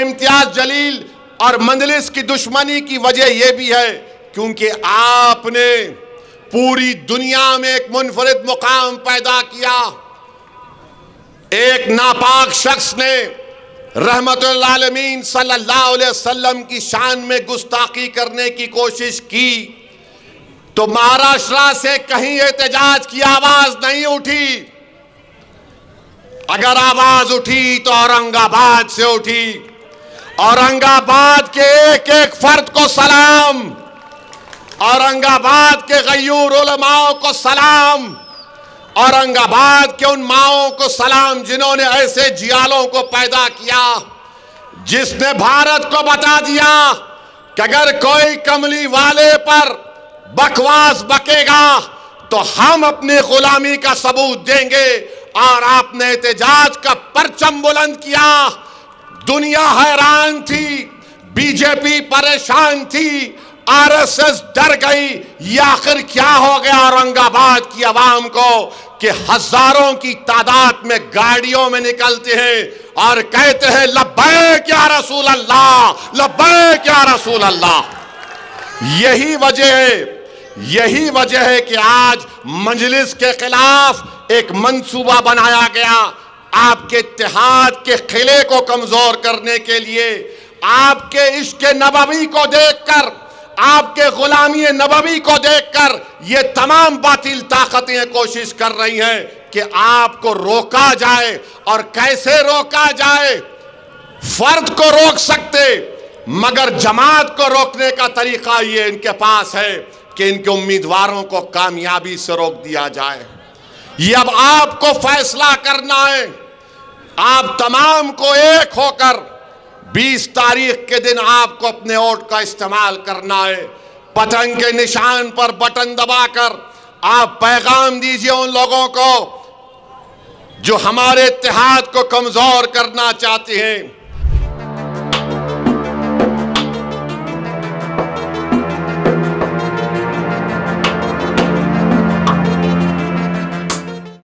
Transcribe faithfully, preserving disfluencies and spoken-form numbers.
इम्तियाज जलील और मंजलिस की दुश्मनी की वजह यह भी है क्योंकि आपने पूरी दुनिया में एक मुनफरिद मुकाम पैदा किया। एक नापाक शख्स ने रहमतुल आलमीन सल्लल्लाहु अलैहि वसल्लम की शान में गुस्ताखी करने की कोशिश की तो महाराष्ट्र से कहीं एहतजाज की आवाज नहीं उठी। अगर आवाज उठी तो औरंगाबाद से उठी। औरंगाबाद के एक एक फर्द को सलाम, औरंगाबाद के गयूर उलमाओं को सलाम, औरंगाबाद के उन माओं को सलाम जिन्होंने ऐसे जियालों को पैदा किया, जिसने भारत को बता दिया कि अगर कोई कमली वाले पर बकवास बकेगा तो हम अपनी गुलामी का सबूत देंगे। और आपने एहतजाज का परचम बुलंद किया। दुनिया हैरान थी, बीजेपी परेशान थी, आरएसएस डर गई। ये आखिर क्या हो गया औरंगाबाद की आवाम को कि हजारों की तादाद में गाड़ियों में निकलते हैं और कहते हैं लब्बैक या रसूल अल्लाह, लब्बैक या रसूल अल्लाह। यही वजह है, यही वजह है कि आज मजलिस के खिलाफ एक मंसूबा बनाया गया आपके इत्तेहाद के किले को कमजोर करने के लिए। आपके इश्क नबवी को देखकर, आपके गुलामी नबवी को देखकर ये तमाम बातिल ताकतें कोशिश कर रही हैं कि आपको रोका जाए। और कैसे रोका जाए? फर्द को रोक सकते, मगर जमात को रोकने का तरीका ये इनके पास है कि इनके उम्मीदवारों को कामयाबी से रोक दिया जाए। ये अब आपको फैसला करना है। आप तमाम को एक होकर बीस तारीख के दिन आपको अपने वोट का इस्तेमाल करना है। पतंग के निशान पर बटन दबाकर आप पैगाम दीजिए उन लोगों को जो हमारे इत्तेहाद को कमजोर करना चाहते हैं।